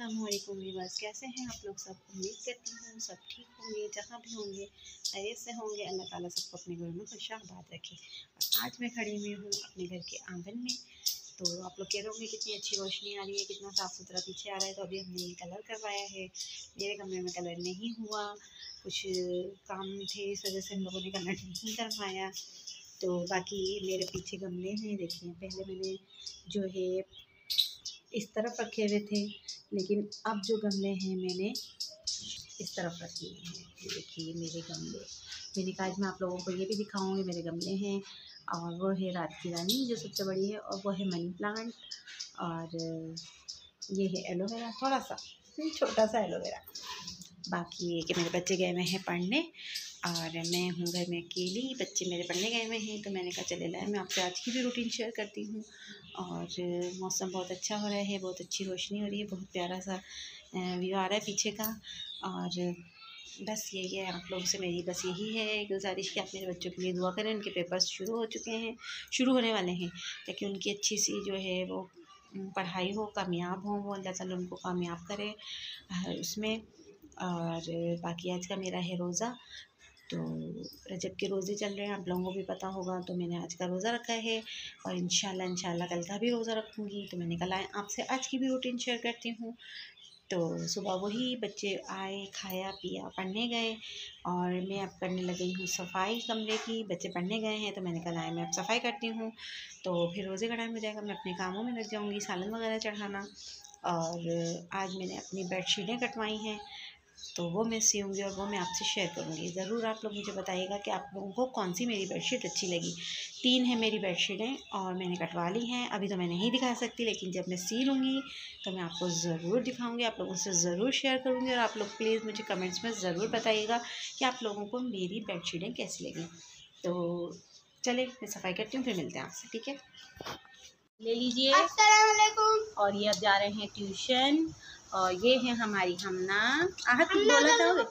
अस्सलामुअलैकुम व्यूअर्स, कैसे हैं आप लोग सब। उम्मीद करती हूँ सब ठीक होंगे, जहाँ भी होंगे खैरियत से होंगे। अल्लाह ताला सबको अपने घर में खुशहाबाद रखे। और आज मैं खड़ी हुई हूँ अपने घर के आंगन में। तो आप लोग कह रहे होंगे कितनी अच्छी रोशनी आ रही है, कितना साफ़ सुथरा पीछे आ रहा है। तो अभी हमने ये कलर करवाया है। मेरे कमरे में कलर नहीं हुआ, कुछ काम थे, इस वजह से हम लोगों ने कलर नहीं करवाया। तो बाकी मेरे पीछे गमले हैं, देखिए पहले मैंने जो है इस तरफ रखे हुए थे, लेकिन अब जो गमले हैं मैंने इस तरफ रख लिए हैं। ये देखिए मेरे गमले। मैंने कहा आज मैं आप लोगों को ये भी दिखाऊंगी मेरे गमले हैं। और वो है रात की रानी जो सबसे बड़ी है, और वो है मनी प्लांट, और ये है एलोवेरा, थोड़ा सा छोटा सा एलोवेरा। बाकी ये कि मेरे बच्चे गए हुए हैं पढ़ने और मैं हूँ घर में अकेली। बच्चे मेरे पढ़ने गए हुए हैं, तो मैंने कहा चले लाए मैं आपसे आज की भी रूटीन शेयर करती हूँ। और मौसम बहुत अच्छा हो रहा है, बहुत अच्छी रोशनी हो रही है, बहुत प्यारा सा व्यू आ रहा है पीछे का। और बस यही है, आप लोगों से मेरी बस यही है गुजारिश कि आप मेरे बच्चों के लिए दुआ करें। उनके पेपर्स शुरू हो चुके हैं, शुरू होने वाले हैं, ताकि उनकी अच्छी सी जो है वो पढ़ाई हो, कामयाब हो, वो अल्लाह ताला उनको कामयाब करे उसमें। और बाकी आज का मेरा है रोज़ा। तो रजब के रोज़े चल रहे हैं, आप लोगों को भी पता होगा। तो मैंने आज का रोज़ा रखा है और इंशाल्लाह कल का भी रोज़ा रखूँगी। तो मैंने कल आपसे आज की भी रूटीन शेयर करती हूँ। तो सुबह वही बच्चे आए, खाया पिया, पढ़ने गए, और मैं अब करने लगी हूँ सफाई कमरे की। बच्चे पढ़ने गए हैं, तो मैंने कल मैं अब सफाई करती हूँ। तो फिर रोज़े का टाइम हो जाएगा, मैं अपने कामों में लग जाऊँगी, सालन वगैरह चढ़ाना। और आज मैंने अपनी बेडशीटें कटवाई हैं, तो वो मैं सीऊँगी और वो मैं आपसे शेयर करूँगी। ज़रूर आप लोग मुझे बताइएगा कि आप लोगों को कौन सी मेरी बेडशीट अच्छी लगी। 3 है मेरी बेडशीटें और मैंने कटवा ली हैं। अभी तो मैं नहीं दिखा सकती, लेकिन जब मैं सी लूँगी तो मैं आपको ज़रूर दिखाऊँगी, आप लोगों से ज़रूर शेयर करूँगी। और आप लोग प्लीज़ मुझे कमेंट्स में ज़रूर बताइएगा कि आप लोगों को मेरी बेडशीटें कैसी लगी। तो चले मैं सफाई करती हूँ, फिर मिलते हैं आपसे, ठीक है। ले लीजिए। अस्सलामुअलैकुम। और ये अब जा रहे हैं ट्यूशन। और ये है हमारी हमना। आहत कुछ बोलना चाहोगे?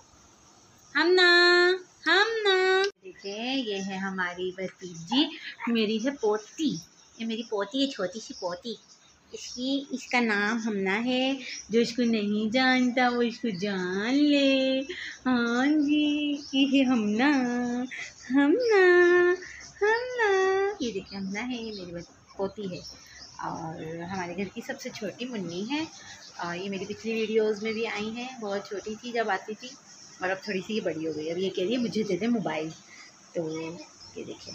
हमना देखिए, ये है हमारी भतीजी, मेरी है पोती। ये मेरी पोती है, छोटी सी पोती। इसका नाम हमना है। जो इसको नहीं जानता वो इसको जान ले। हाँ जी, ये है हमना। हमना हमना ये देखिए हमना है, ये मेरी पोती है। और हमारे घर की सबसे छोटी मुन्नी है। ये मेरी पिछली वीडियोस में भी आई हैं। बहुत छोटी थी जब आती थी, और अब थोड़ी सी बड़ी हो गई। अब ये कह रही है मुझे दे दे मोबाइल। तो ये देखिए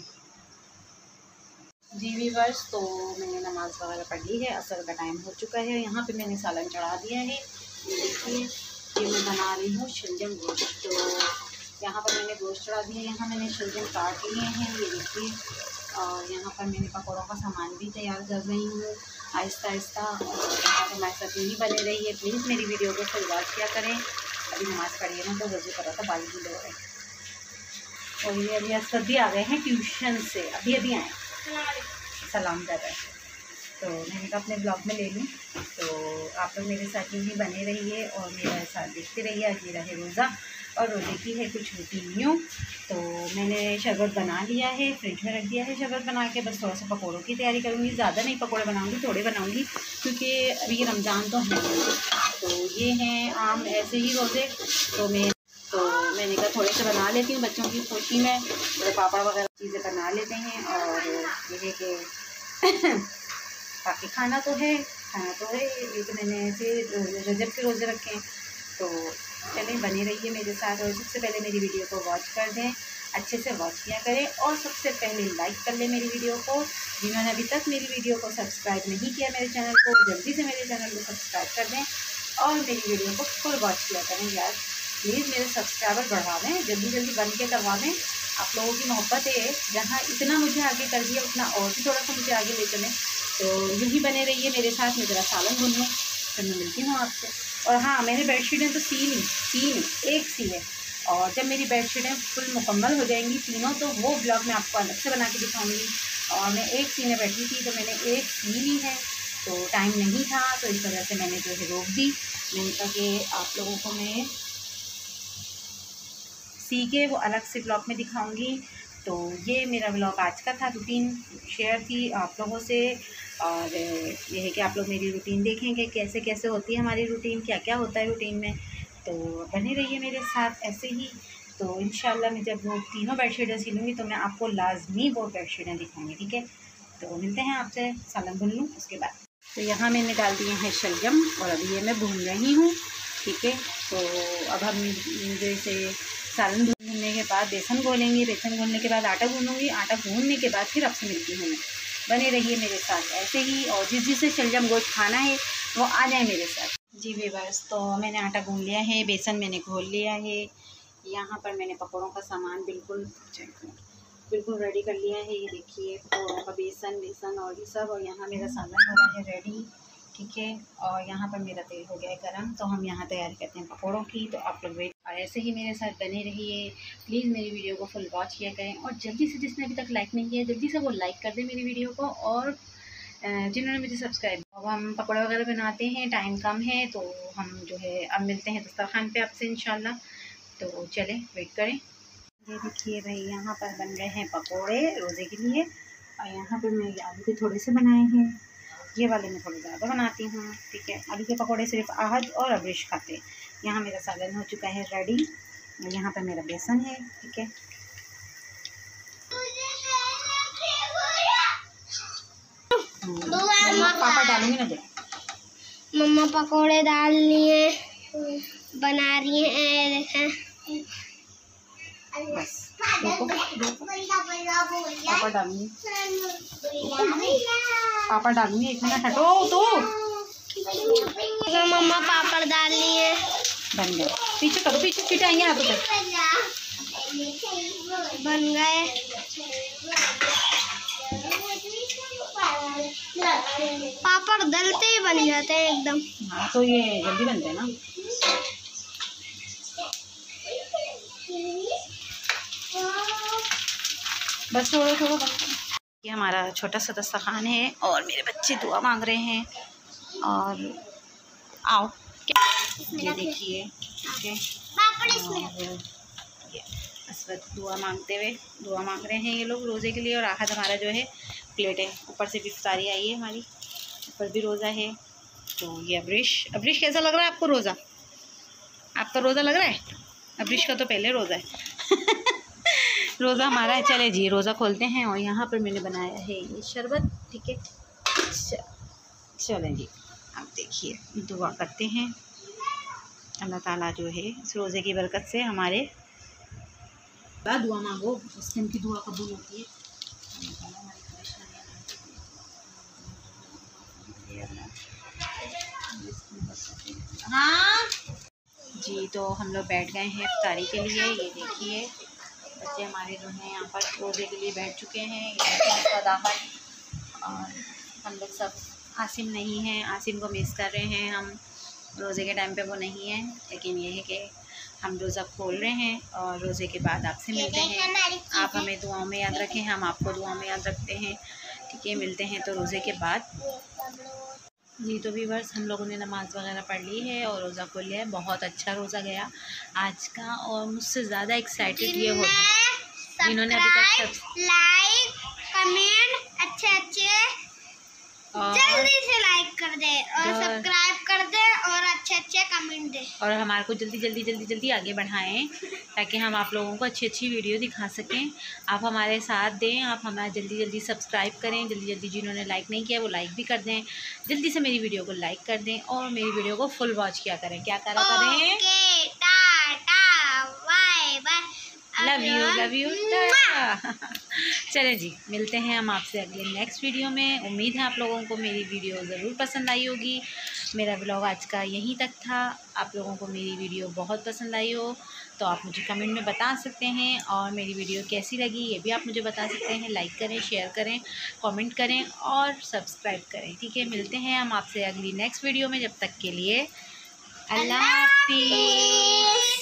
जी व्यूअर्स, तो मैंने नमाज़ वगैरह पढ़ ली है, असर का टाइम हो चुका है। यहाँ पे मैंने सालन चढ़ा दिया है। ये देखिए, ये मैं बना रही हूँ शलजम गोश्त। तो यहाँ पर मैंने गोश्त चढ़ा दिया, यहाँ मैंने शलजम काट लिए हैं, ये देखिए। और यहाँ पर मैंने पकौड़ों का सामान भी तैयार कर रही हूँ आहिस्ता आहिस्ता। और हमारे साथ यही बने रही है। प्लीज़ मेरी वीडियो को फुल वॉच किया करें। अभी नमाज़ पढ़ी है ना, तो वज़ू करा था, 22 दिन हो गए। और ये अभी असद भी आ गए हैं ट्यूशन से, अभी आए, सलाम कर रहे हैं। तो मैंने कहा अपने ब्लॉग में ले लूँ। तो आप लोग मेरे साथ यूँ ही बने रहिए और मेरा साथ देखते रहिए। आज मेरा है रोज़ा और रोज़े की है कुछ रूटीनियों। तो मैंने शरबत बना लिया है, फ्रिज में रख दिया है शरबत बना के। बस थोड़ा सा पकौड़ों की तैयारी करूँगी, ज़्यादा नहीं पकौड़े बनाऊँगी, थोड़े बनाऊँगी, क्योंकि अभी रमज़ान तो है। तो ये हैं आम ऐसे ही रोज़े। तो मैंने कहा थोड़े से बना लेती हूँ बच्चों की खुशी में, थोड़े पापड़ वगैरह चीज़ें बना लेते हैं। और ये है कि बाकी खाना तो है, ये तो मैंने ऐसे रजब के रोज़े रखे हैं। तो चलें बने रहिए मेरे साथ। और सबसे पहले मेरी वीडियो को वॉच कर दें, अच्छे से वॉच किया करें, और सबसे पहले लाइक कर लें मेरी वीडियो को। जिन्होंने अभी तक मेरी वीडियो को सब्सक्राइब नहीं किया मेरे चैनल को, जल्दी से मेरे चैनल को सब्सक्राइब कर दें और मेरी वीडियो को फुल वॉच किया करें यार। प्लीज़ मेरे सब्सक्राइबर बढ़ा दें, जल्दी बन के करवा दें। आप लोगों की मोहब्बत है, जहाँ इतना मुझे आगे कर दिया उतना और भी थोड़ा सा मुझे आगे ले चलें। तो यूँ ही बने रहिए मेरे साथ। मैं ज़रा सालन भून लूँ, फिर मैं मिलती हूँ आपसे। और हाँ, मैंने बेडशीटें तो सी नहीं, एक सी है। और जब मेरी बेडशीटें फुल मुकम्मल हो जाएंगी तीनों, तो वो ब्लॉग मैं आपको अलग से बना के दिखाऊँगी। और मैं एक सीने बैठी थी, तो मैंने एक सी ली है, तो टाइम नहीं था, तो इस वजह से मैंने जो है रोक दी। मैंने कहा कि आप लोगों को मैं सी के वो अलग से ब्लॉग में दिखाऊंगी। तो ये मेरा ब्लॉग आज का था, रूटीन शेयर थी आप लोगों से। और ये है कि आप लोग मेरी रूटीन देखेंगे कैसे कैसे होती है हमारी रूटीन, क्या क्या होता है रूटीन में। तो बने रहिए मेरे साथ ऐसे ही। तो इंशाल्लाह मैं जब वो तीनों बेडशीटें सिलूँगी तो मैं आपको लाजमी वो बेडशीटें दिखाऊँगी, ठीक है। तो मिलते हैं आपसे, सालन भून लूँ उसके बाद। तो यहाँ मैंने डाल दिए हैं शलजम और अभी ये मैं भून रही हूँ, ठीक है। तो अब हम जैसे सालन भूनने के बाद बेसन घोलेंगे, बेसन घोलने के बाद आटा गूँधूँगी, आटा गूँधने के बाद फिर आपसे मिलती हूँ मैं। बने रहिए मेरे साथ ऐसे ही, और जिसे शलजम गोश्त खाना है वो आ जाए मेरे साथ। जी व्यूअर्स, तो मैंने आटा गूँध लिया है, बेसन मैंने घोल लिया है। यहाँ पर मैंने पकौड़ों का सामान बिल्कुल रेडी कर लिया है। ये देखिए पकौड़ों का बेसन और ये सब, और यहाँ मेरा सालन हो रहा है रेडी, ठीक है। और यहाँ पर मेरा तेल हो गया है गरम, तो हम यहाँ तैयारी करते हैं पकौड़ों की। तो आप लोग वेट और ऐसे ही मेरे साथ बने रहिए। प्लीज़ मेरी वीडियो को फुल वॉच किया करें, और जल्दी से जिसने अभी तक लाइक नहीं किया जल्दी से वो लाइक कर दें मेरी वीडियो को। और जिन्होंने मुझे सब्सक्राइब, अब हम पकौड़े वगैरह बनाते हैं, टाइम कम है तो हम जो है अब मिलते हैं दस्तरखान पे आपसे इंशाल्लाह। तो चलें वेट करें। ये देखिए भाई, यहाँ पर बन रहे हैं पकोड़े रोज़े के लिए, और यहाँ पर मैं आलू के थोड़े से बनाए हैं, ये वाले मैं थोड़े ज़्यादा बनाती हूँ, ठीक है। आलू के पकोड़े सिर्फ आहद और अब्रिश खाते हैं। यहाँ मेरा सालन हो चुका है रेडी, और यहाँ पर मेरा बेसन है, ठीक है। पापा डालूंगी ना, दे मम्मा पकोड़े डाल लिए, बना रही हैं, देखें बस। देखो पापा डालूंगी, पापा डालूंगी, एक मिनट हटो तो। मम्मा पापड़ डाल लिए, बन गए। पीछे करो, पीछे आएंगे हाथों पे। बन गए। पापड़ डलते ही बन जाते हैं एकदम। हाँ तो ये जल्दी बनते हैं ना। बस थोड़ा ये हमारा छोटा सा दस्तरखान है, और मेरे बच्चे दुआ मांग रहे हैं। और आओ ये देखिए, ठीक है। बस दुआ मांग रहे हैं ये लोग रोज़े के लिए। और आहद हमारा जो है प्लेट है, ऊपर से भी इफ्तारी आई है हमारी, ऊपर भी रोज़ा है। तो ये अब्रिश कैसा लग रहा है आपको रोज़ा? आपका रोज़ा लग रहा है? अब्रिश का तो पहले रोज़ा है। रोज़ा हमारा है। चले जी रोज़ा खोलते हैं। और यहाँ पर मैंने बनाया है ये शरबत, ठीक है। चलें जी, आप देखिए दुआ करते हैं अल्लाह ताला जो है इस रोज़े की बरकत से हमारे दुआ मांगो, उससे उनकी दुआ कबूल होती है। हाँ जी, तो हम लोग बैठ गए हैं इफ्तारी के लिए। ये देखिए बच्चे हमारे जो हैं यहाँ पर रोज़े के लिए बैठ चुके हैं। ये दाखिल, और हम लोग सब, आसिम नहीं है, आसिम को मिस कर रहे हैं हम। रोज़े के टाइम पे वो नहीं है, लेकिन ये है कि हम रोज़ा खोल रहे हैं और रोज़े के बाद आपसे मिलते हैं। आप हमें दुआओं में याद रखें, हम आपको दुआओं में याद रखते हैं, ठीक है। मिलते हैं तो रोज़े के बाद जी। तो व्यूअर्स, हम लोगों ने नमाज़ वगैरह पढ़ ली है और रोज़ा खोल लिया है। बहुत अच्छा रोज़ा गया आज का, और मुझसे ज़्यादा एक्साइटेड ये होते हैं जिन्होंने अभी तक लाइक कमेंट अच्छे जल्दी से लाइक कर दे और सब्सक्राइब कर दे और अच्छे कमेंट दे, और हमारे को जल्दी आगे बढ़ाएं, ताकि हम आप लोगों को अच्छी वीडियो दिखा सकें। आप हमारे साथ दें, आप हमारा जल्दी सब्सक्राइब करें, जल्दी जिन्होंने लाइक नहीं किया वो लाइक भी कर दें, जल्दी से मेरी वीडियो को लाइक कर दें, और मेरी वीडियो को फुल वॉच किया करें। क्या करा करें? Tata bye bye, love you चले जी, मिलते हैं हम आपसे अगले नेक्स्ट वीडियो में। उम्मीद है आप लोगों को मेरी वीडियो ज़रूर पसंद आई होगी। मेरा ब्लॉग आज का यहीं तक था। आप लोगों को मेरी वीडियो बहुत पसंद आई हो तो आप मुझे कमेंट में बता सकते हैं, और मेरी वीडियो कैसी लगी ये भी आप मुझे बता सकते हैं। लाइक करें, शेयर करें, कमेंट करें और सब्सक्राइब करें, ठीक है। मिलते हैं हम आपसे अगली नेक्स्ट वीडियो में। जब तक के लिए अल्लाह हाफ़िज़।